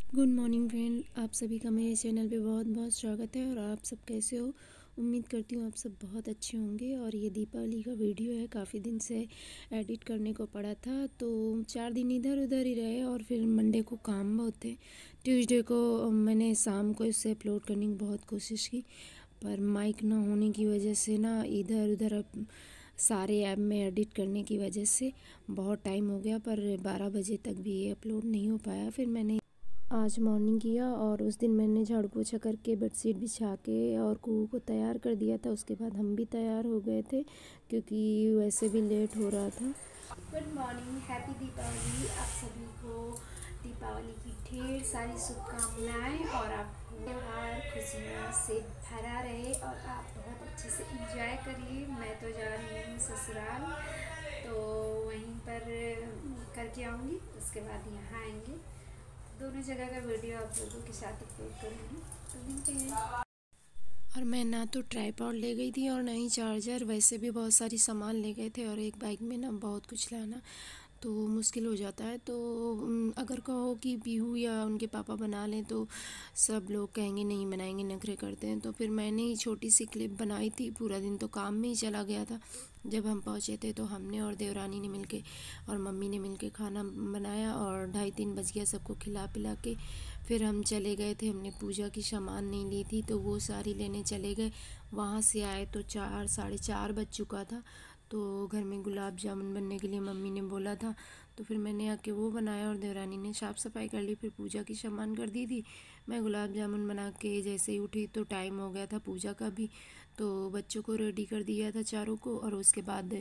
Good morning friend, आप सभी का मेरे चैनल पे बहुत बहुत स्वागत है। और आप सब कैसे हो? उम्मीद करती हूँ आप सब बहुत अच्छे होंगे। और ये दीपावली का वीडियो है, काफ़ी दिन से एडिट करने को पड़ा था तो 4 दिन इधर उधर ही रहे और फिर मंडे को काम बहुत थे। ट्यूसडे को मैंने शाम को इसे अपलोड करने की बहुत कोशिश की, पर माइक ना होने की वजह से ना इधर उधर अब सारे ऐप में एडिट करने की वजह से बहुत टाइम हो गया, पर 12 बजे तक भी ये अपलोड नहीं हो पाया। फिर मैंने आज मॉर्निंग किया और उस दिन मैंने झाड़ू पोछा करके बेडशीट बिछा के और कुहू को तैयार कर दिया था। उसके बाद हम भी तैयार हो गए थे क्योंकि वैसे भी लेट हो रहा था। Good morning, happy Deepavali. आप सभी को दीपावली की ढेर सारी शुभकामनाएं और आपको त्योहार खुशियों से भरा रहे और आप बहुत अच्छे से इंजॉय करिए। मैं तो जा रही हूँ ससुराल, तो वहीं पर करके आऊँगी, उसके बाद यहाँ आएंगे। दोनों जगह का वीडियो आप लोगों के साथ अपलोड करूँगी, तो मिलते हैं। और मैं ना तो ट्राइपॉड ले गई थी और ना ही चार्जर, वैसे भी बहुत सारी सामान ले गए थे और एक बाइक में ना बहुत कुछ लाना तो मुश्किल हो जाता है। तो अगर कहो कि पीहू या उनके पापा बना लें तो सब लोग कहेंगे नहीं बनाएंगे, नखरे करते हैं। तो फिर मैंने ही छोटी सी क्लिप बनाई थी। पूरा दिन तो काम में ही चला गया था। जब हम पहुँचे थे तो हमने और देवरानी ने मिलके और मम्मी ने मिलके खाना बनाया और 2:30-3 बज गया सबको खिला पिला के। फिर हम चले गए थे, हमने पूजा की सामान नहीं ली थी तो वो सारी लेने चले गए। वहाँ से आए तो 4 साढ़े 4 बज चुका था। तो घर में गुलाब जामुन बनने के लिए मम्मी ने बोला था, तो फिर मैंने आके वो बनाया और देवरानी ने साफ़ सफाई कर ली। फिर पूजा की सामान कर दी थी। मैं गुलाब जामुन बना के जैसे ही उठी तो टाइम हो गया था पूजा का भी, तो बच्चों को रेडी कर दिया था चारों को। और उसके बाद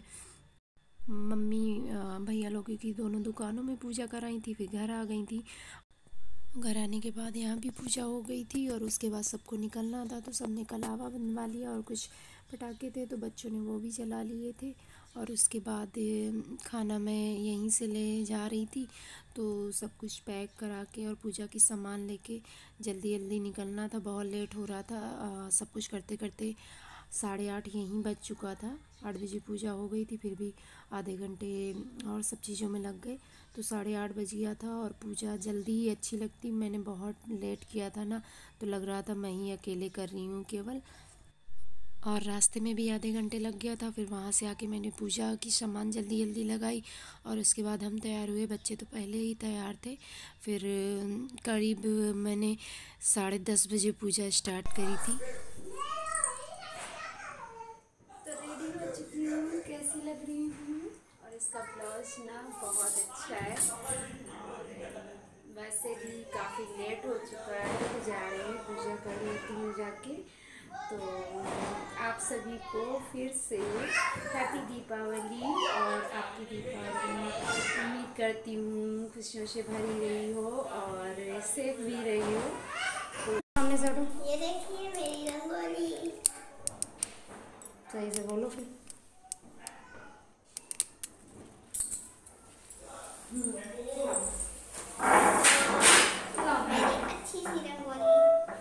मम्मी भैया लोगों की दोनों दुकानों में पूजा कराई थी, फिर घर आ गई थी। घर आने के बाद यहाँ भी पूजा हो गई थी और उसके बाद सबको निकलना था तो सबने कलावा बनवा लिया और कुछ पटाखे थे तो बच्चों ने वो भी जला लिए थे। और उसके बाद खाना मैं यहीं से ले जा रही थी, तो सब कुछ पैक करा के और पूजा की सामान लेके जल्दी जल्दी निकलना था। बहुत लेट हो रहा था, सब कुछ करते करते 8:30 यहीं बज चुका था। 8 बजे पूजा हो गई थी, फिर भी आधे घंटे और सब चीज़ों में लग गए तो 8:30 बज गया था। और पूजा जल्दी ही अच्छी लगती, मैंने बहुत लेट किया था ना तो लग रहा था मैं ही अकेले कर रही हूँ केवल। और रास्ते में भी आधे घंटे लग गया था। फिर वहाँ से आके मैंने पूजा की सामान जल्दी जल्दी लगाई और उसके बाद हम तैयार हुए। बच्चे तो पहले ही तैयार थे। फिर करीब मैंने 10:30 बजे पूजा स्टार्ट करी थी। तो रेडी हो चुकी हूँ, कैसी लग रही हूँ? और इसका ब्लाउज ना बहुत अच्छा है। और वैसे भी काफ़ी लेट हो चुका है तो जा रहे हैं, पूजा कर लेती हूँ जाके। तो आप सभी को फिर से हैप्पी दीपावली। और आपकी दीपावली उम्मीद करती हूँ खुशियों से भरी रही हो और सेफ भी रही हो। तो सामने से हटो। ये देखिए मेरी रंगोली। सही से बोलो फिर। मेरी अच्छी सी रंगोली।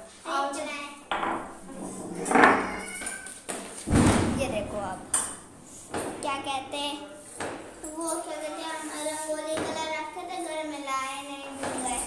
ये देखो आप क्या कहते हैं, वो क्या कहते हैं, रंगोली कलर रखे थे घर में, लाए नहीं, भूल गए।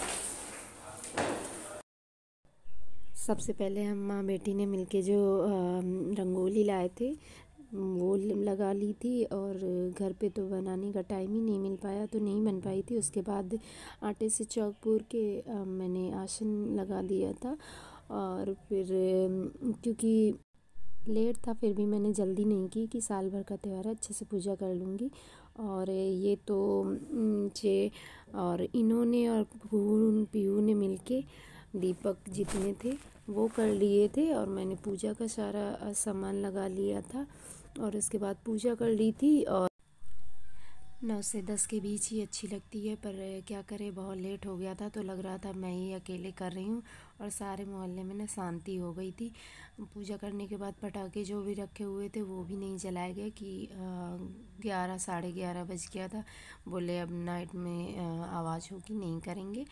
सबसे पहले हम माँ बेटी ने मिलके जो रंगोली लाए थे वो लगा ली थी। और घर पे तो बनाने का टाइम ही नहीं मिल पाया तो नहीं बन पाई थी। उसके बाद आटे से चौक पूर के मैंने आसन लगा दिया था। और फिर क्योंकि लेट था फिर भी मैंने जल्दी नहीं की कि साल भर का त्यौहार है, अच्छे से पूजा कर लूँगी। और ये तो चे और इन्होंने और पीहू ने मिलके दीपक जितने थे वो कर लिए थे और मैंने पूजा का सारा सामान लगा लिया था। और उसके बाद पूजा कर ली थी। और 9 से 10 के बीच ही अच्छी लगती है, पर क्या करें बहुत लेट हो गया था तो लग रहा था मैं ही अकेले कर रही हूँ। और सारे मोहल्ले में ना शांति हो गई थी। पूजा करने के बाद पटाखे जो भी रखे हुए थे वो भी नहीं जलाए गए कि 11 साढ़े 11 बज गया था। बोले अब नाइट में आवाज़ होगी, नहीं करेंगे।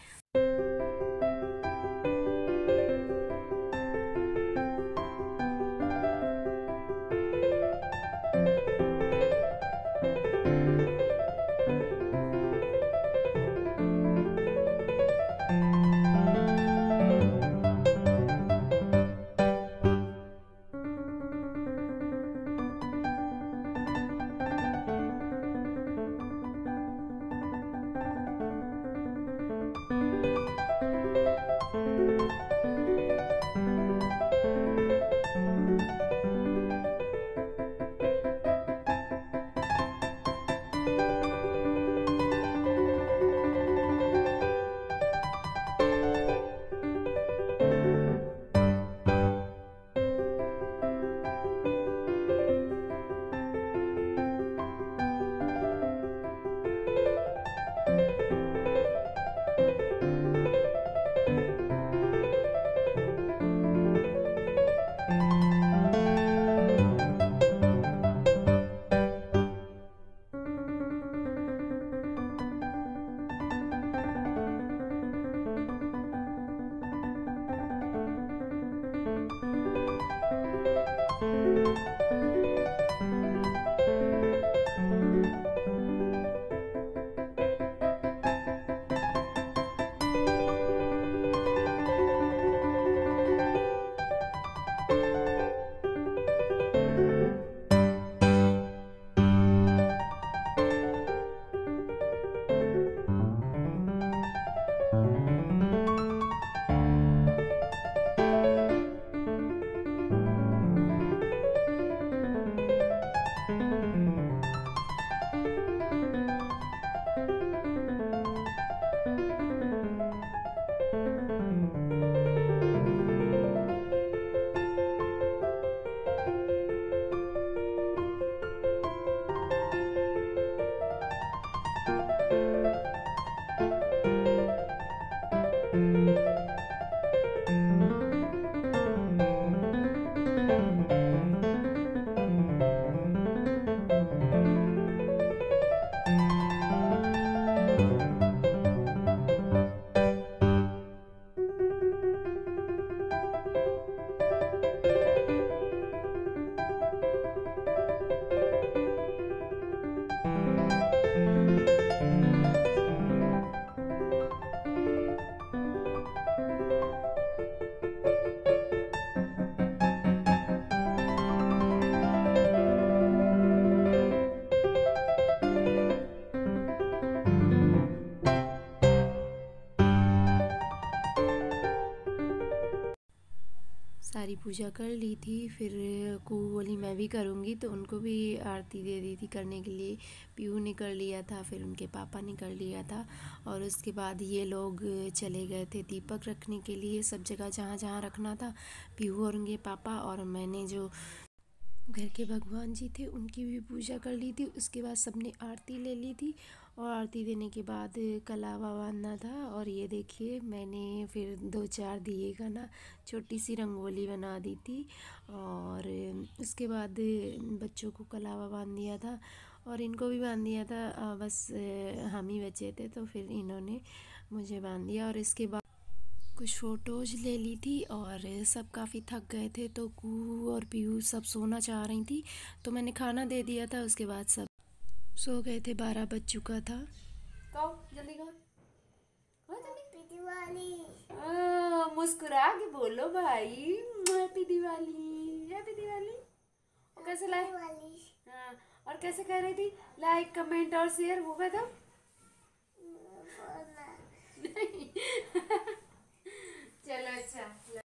पूजा कर ली थी। फिर कू बोली मैं भी करूँगी, तो उनको भी आरती दे दी थी करने के लिए। पीहू ने कर लिया था, फिर उनके पापा ने कर लिया था, और उसके बाद ये लोग चले गए थे दीपक रखने के लिए सब जगह जहाँ जहाँ रखना था। पीहू और उनके पापा, और मैंने जो घर के भगवान जी थे उनकी भी पूजा कर ली थी। उसके बाद सबने आरती ले ली थी, और आरती देने के बाद कलावा बांधना था। और ये देखिए मैंने फिर 2-4 दिए का ना छोटी सी रंगोली बना दी थी, और उसके बाद बच्चों को कलावा बांध दिया था, और इनको भी बांध दिया था। बस हम ही बचे थे, तो फिर इन्होंने मुझे बांध दिया। और इसके बाद कुछ फ़ोटोज़ ले ली थी, और सब काफ़ी थक गए थे, तो कू और पीहू सब सोना चाह रही थी, तो मैंने खाना दे दिया था। उसके बाद सब सो गए थे, 12 बज चुका था। कहो जल्दी कहो, हैप्पी दिवाली। मुस्कुरा के बोलो भाई, हैप्पी दिवाली, हैप्पी दिवाली। और कैसे लाइक, हाँ, और कैसे कह रही थी लाइक कमेंट और शेयर होगा तो नहीं। चलो अच्छा।